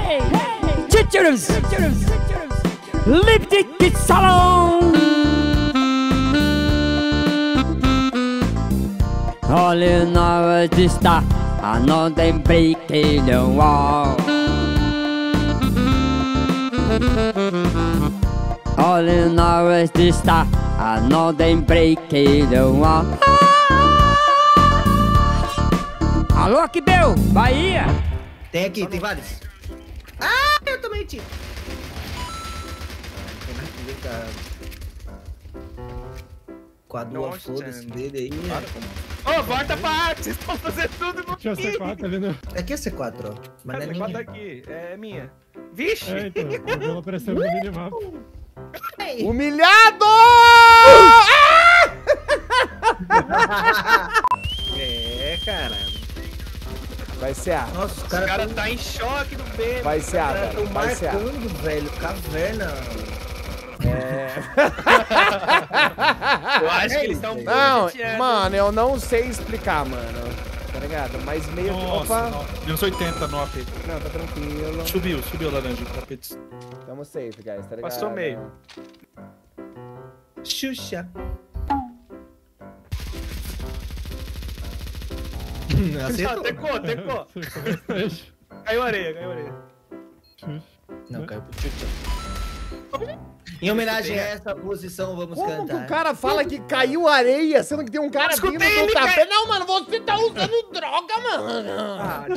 Teachers, Lipstick Salon. All you know is this stuff, I know they breaking the wall. All you know is this stuff, I know they breaking the wall. Alô, Aquibel, Bahia. Tem aqui, tem vários. Ah, eu tomei tiro. Com a duas foda-se dele aí. Ô, volta pra arte, vocês estão fazendo tudo no Tinha C4 ali, né? Aqui é C4, ó. Mas não é C4 minha. aqui, é minha. Vixe! É, então, eu vi ela aparecendo no minimapa. Humilhado! É, cara. Vai ser A. Nossa, os O caras cara tá em choque do B. Vai ser A, velho. Vai ser A. marcando, velho. Caverna. Eu acho que eles estão Não, chateados. mano, eu não sei explicar, mano. Tá ligado? Mas meio que. Opa! Menos 80 no AP. Não, tá tranquilo. Subiu laranja o tapete. Tamo safe, guys, tá ligado? Passou meio. Xuxa. Não, tecou. Caiu areia. Não, caiu pro Xuxa. Em homenagem a essa posição, vamos Como que cantar. o cara fala que caiu areia, sendo que tem um cara vindo Escutei no ele, tapete? Não, mano, você tá usando droga, mano. Ah,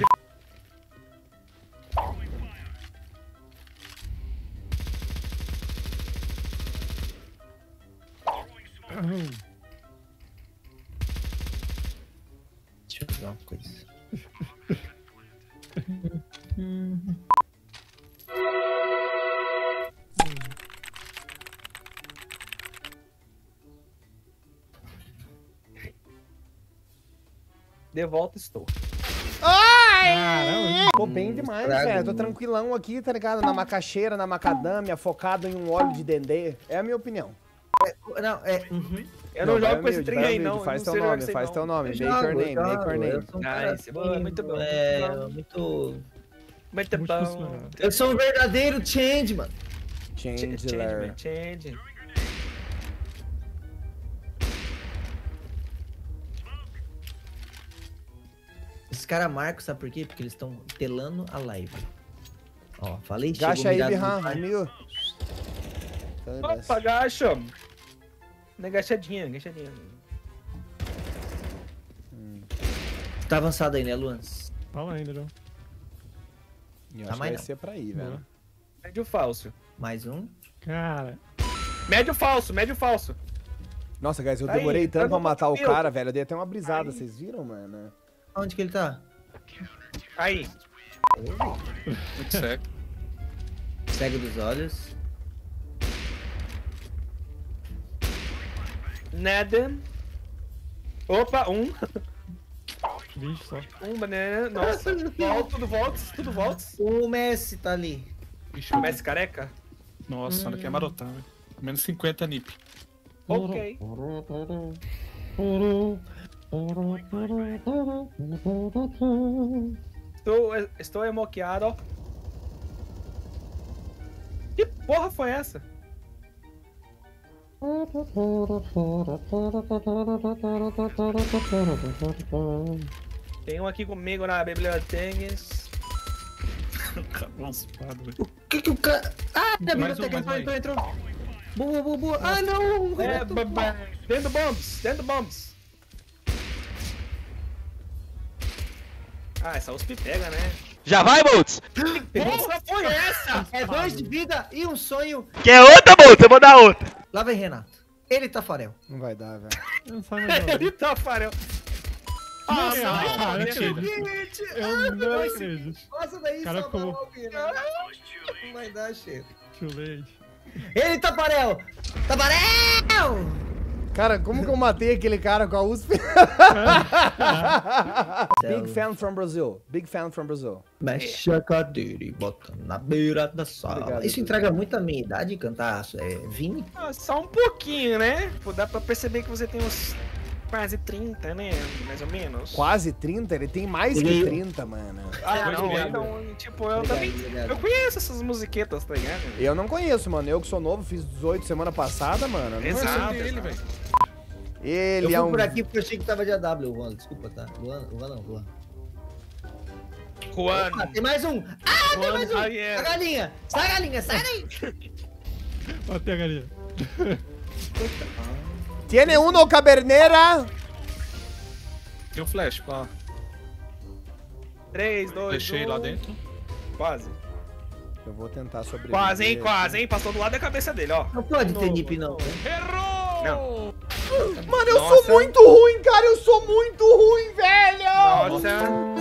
Deixa eu ver uma coisa. de volta estou. Ai! Tô bem demais, estrago, velho. Tô mano. tranquilão aqui, tá ligado? Na macaxeira, na macadâmia, focado em um óleo de dendê. É a minha opinião. Não, é. Uhum. Eu não vai jogo com esse humilde, trem vai aí, humilde, não. Faz eu teu não sei nome, jogar faz com teu esse nome. Eu Make your jogo, name, eu make your jogo, name. eu sou um cara Nice, boa, muito bom. Muito. Muito bom. Eu sou um verdadeiro change, mano. Chandler. Change. Esses caras marcam, sabe por quê? Porque eles estão telando a live. Ó, falei, chegou Gacha aí, mirado no Birran, pai. humil. Opa, gacha. Agachadinha. Tá avançado aí, né, Luan? Fala ainda, João. Eu Tá acho que mais vai não. ser pra ir, velho. Médio falso. Mais um. Cara, Médio falso. Nossa, guys, eu Aí, demorei tanto tá pra matar o tranquilo. cara, velho. Eu dei até uma brisada, vocês viram, mano? Onde que ele tá? Aí. Muito cego. Cego dos olhos. Nada. Opa, bicho só. banana. Nossa, tudo volta. O Messi tá ali. Ixi, Começa careca? Nossa, olha que é marotão, velho. Menos 50 nip. Ok. Estou emoqueado. Que porra foi essa? Tem um aqui comigo na biblioteca. Raspado, velho. O que o cara. Ah, da Mais biblioteca um, entrou. Boa. Ah, não. É, dentro bombs. Ah, essa USP pega, né? Já vai, Boltz? Porra foi essa? É 2 de vida e um sonho. Quer outra, Boltz? Eu vou dar outra. Lá vem Renato. Ele tá farel. Não vai dar, velho. Eu não sabe mais Ele tá farel. Ah, não, mentira. Eu não acredito. Nossa, daí Cara, só como- não vai dar cheiro. Too late. Ele tá farel. Tafarel! Cara, como que eu matei aquele cara com a USP? Big fan from Brazil. Mexe a cadeira e bota na beira da sala. Obrigado, Isso entrega muito a minha idade cantar Vini? Ah, só um pouquinho, né? Pô, dá pra perceber que você tem uns quase 30, né? Mais ou menos. Quase 30? Ele tem mais que Ele- 30, mano. Ah, não, Obrigado. então, tipo, eu Obrigado, também. obrigado. Eu conheço essas musiquetas, tá ligado? Eu não conheço, mano. Eu que sou novo, fiz 18 semana passada, mano. Eu não Exato. conheço. Sobre ele, velho. Ele Eu é fui um... por aqui porque eu achei que tava de AW, Luan. Desculpa, tá? Luan não, Luan. Juan. Ah, tem mais um! Juan Sai, Javier. galinha! Sai, galinha! Sai daí! Até a galinha. Tiene uno caberneira. Tem um flash, ó. 3, 2, 1. Deixei lá dentro. Quase. Eu vou tentar sobreviver. Quase, hein? Quase, hein? Passou do lado da cabeça dele, ó. Não pode ter nip, não. Errou! Não. Mano, eu Nossa. sou muito ruim, cara. Eu sou muito ruim, velho. Nossa.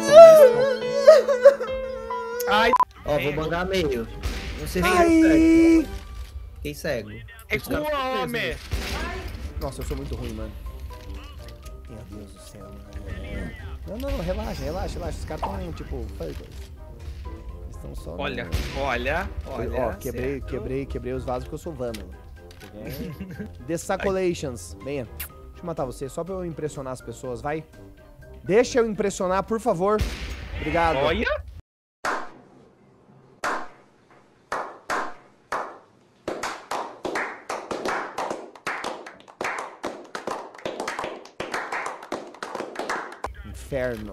Ai, Ó, vou mandar meio. Não sei se Ai. fiquei cego. recua, homem. Nossa, eu sou muito ruim, mano. Meu Deus do céu, mano. Não, relaxa. Os caras tão, tipo... Eles estão só... no- Olha. Ó, quebrei os vasos porque eu sou vândalo. Desacolations. Venha. Deixa eu matar você, só pra eu impressionar as pessoas, vai. Deixa eu impressionar, por favor. Obrigado. Olha. Inferno.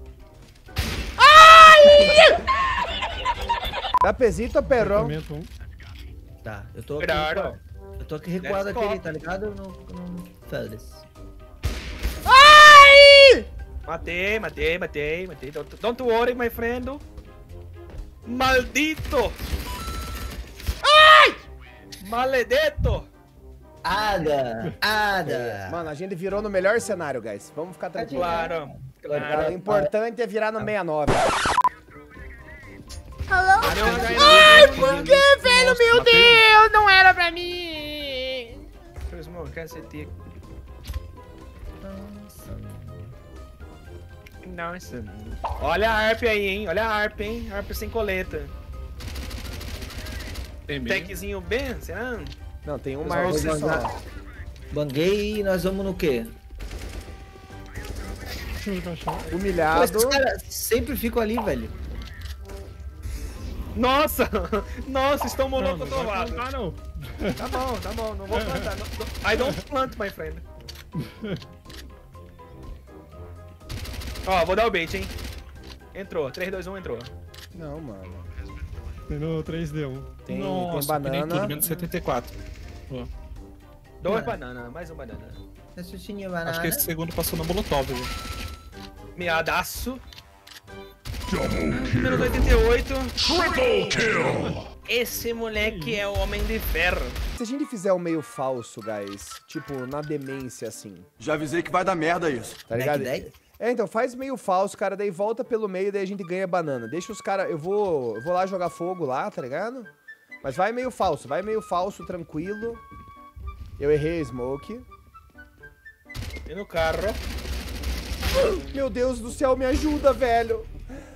Ai! Trapezito, perrão. Aumenta um. Tá, eu tô aqui. Cuidado. Eu tô aqui recuado Let's aquele, go. tá ligado? Eu não foda-se. Ai! Matei. Don't worry, my friend. Maldito. Ai! Maledetto. Ada! Mano, a gente virou no melhor cenário, guys. Vamos ficar tranquilos. Claro. O importante é virar no 69. Ai, Por que, velho? Meu Deus, não era pra mim. Nossa. Olha a harp aí, hein? Olha a harp, hein? Harp sem coleta. Tem meio. Techzinho bem, será? Não, tem uma Pessoal, arce vou só. mandar. Banguei e nós vamos no quê? Deixa eu caixão. Pô, Humilhado. esses caras sempre ficam ali, velho. Nossa! Nossa, estão Não, não molotov. vai plantar, não. Tá bom, não vou plantar. I don't plant, my friend. Ó, vou dar o bait, hein? Entrou, 3, 2, 1, entrou. Não, mano. Tem no 3D1. Tem, Nossa, tem tem tudo, banana. menos 74. Ó, 2 bananas, mais um banana. Raciocínio acho que banana. esse segundo passou na Molotov, viu? Meadaço. Número 88. Esse moleque é o Homem de Ferro. Se a gente fizer o meio falso, guys, tipo, na demência, assim, Já avisei que vai dar merda isso. tá ligado? Deck. É, então, faz meio falso, cara, daí volta pelo meio, daí a gente ganha banana. Deixa os caras... Eu vou lá jogar fogo lá, tá ligado? Mas vai meio falso, tranquilo. Eu errei a smoke. E no carro. Meu Deus do céu, me ajuda, velho.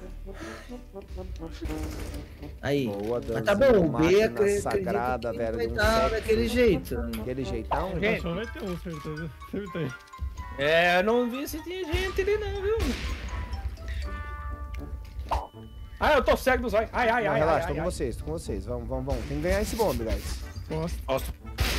Aí. Boa, Mas tá bom, o B máquina sagrada, velho. Vai de um dar sexo. daquele jeito. Aquele jeitão, Gente. gente. Caixão vai ter um, certeza. Sempre tem. É, eu não vi se tinha gente ali não, viu? Ah, eu tô cego dos olhos. Ai. Não, relaxa, tô com vocês. Vamos. Tem que ganhar esse bombe, guys. Posso. Nossa,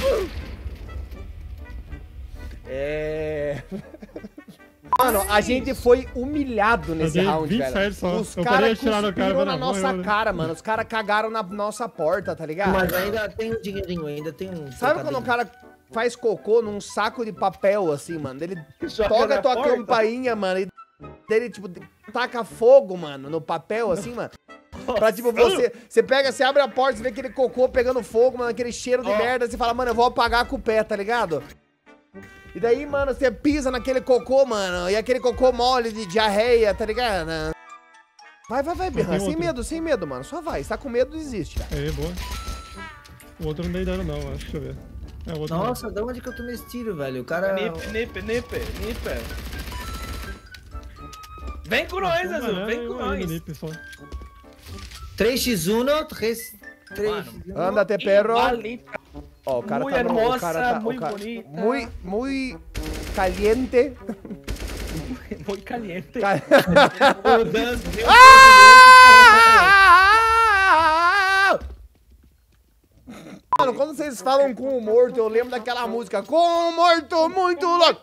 É... Mano, a gente foi humilhado nesse dei round, 27 velho. só. Os Eu caras parei de tirar no cara, cuspiram mas na não, nossa eu- cara, mano. Os caras cagaram na nossa porta, tá ligado? Mas ainda tem um dinheirinho, ainda tem um. Sabe quando o cara faz cocô num saco de papel, assim, mano? Ele Joga toca na tua porta. campainha, mano, e ele, tipo, taca fogo, mano, no papel, assim, mano. Pra, tipo, você pega, você abre a porta, você vê aquele cocô pegando fogo, mano, aquele cheiro de Ó. merda, você fala, mano, eu vou apagar com o pé, tá ligado? E daí, mano, você pisa naquele cocô, mano, e aquele cocô mole de diarreia, tá ligado? Vai, Berran, tem outro. sem medo, mano, só vai. Se tá com medo, desiste, cara. Aí, boa. O outro não dei dano, não, acho. Deixa eu ver. É, o outro não. Nossa, de onde que eu tomei esse tiro, velho? O cara. Nip. Vem com nós, Um Azul, banana vem e com um aí no nós. nip só. 3x1, 3x1. Anda, te perro. Igualita. Ó, o cara Muito tá no, o hermosa, cara tá, muito o cara, bonita. muito caliente. Muito caliente. Ca- Mano, quando vocês falam com o morto, eu lembro daquela música Com o morto muito louco.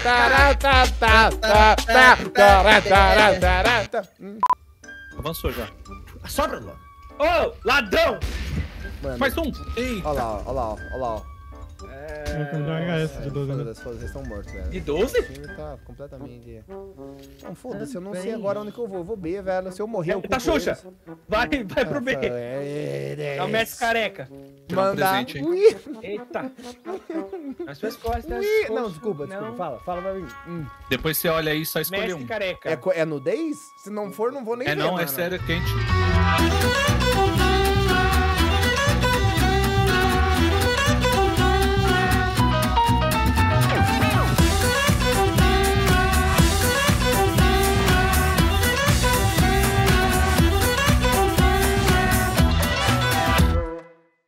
Avançou já. Sobra, Ló. Ô, ladrão! Mano, Mais um. Eita. olha lá, olha lá, olha lá. Vai comprar HS de 12, né? Foda-se, vocês estão mortos, velho. De 12? O time tá completamente... Não, foda-se, eu não sei agora onde que eu vou. Eu vou B, velho. Se eu morrer, eu Tá culpo Xuxa. eles. Vai pro B. É o Messi careca. Tirar um Mandar... presente, hein? Ui, Eita. Nas suas costas. ui. Não, desculpa. Não. Fala pra mim. Depois você olha aí, só escolhe Messi um. careca. É nudez? Se não for, não vou nem É ver, não, é mano. sério, é quente.